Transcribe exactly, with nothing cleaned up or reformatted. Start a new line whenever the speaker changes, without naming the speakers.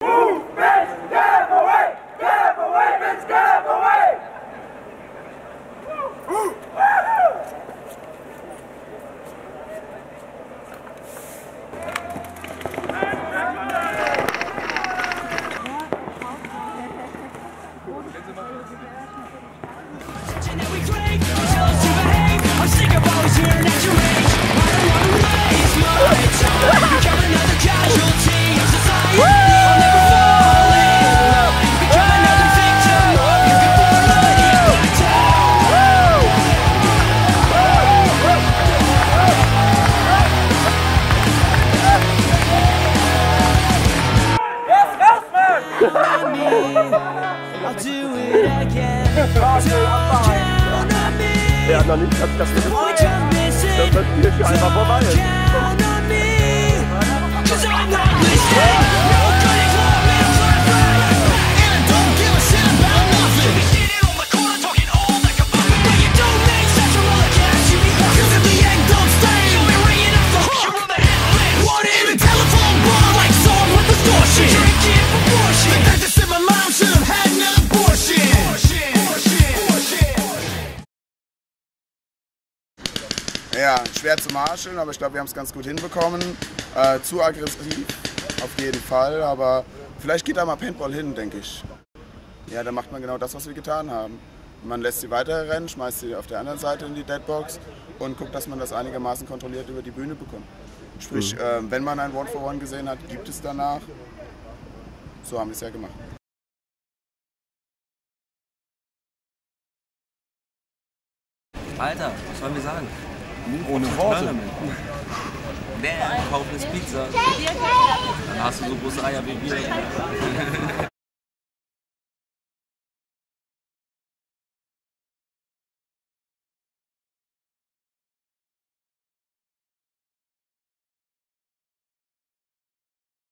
Move, bitch, get away! Get away, bitch, get away! Woo!
Er hat noch nicht das das das Spiel schon einfach vorbei ist.
Ja, schwer zu marscheln, aber ich glaube, wir haben es ganz gut hinbekommen. Äh, zu aggressiv, auf jeden Fall, aber vielleicht geht da mal Paintball hin, denke ich. Ja, da macht man genau das, was wir getan haben. Man lässt sie weiter rennen, schmeißt sie auf der anderen Seite in die Deadbox und guckt, dass man das einigermaßen kontrolliert über die Bühne bekommt. Sprich, mhm. äh, wenn man ein One for One gesehen hat, gibt es danach. So haben wir es ja gemacht.
Alter, was sollen wir sagen?
Ohne Worte.
Bam, kauf eine Pizza. Dann hast du so große Eier wie wir.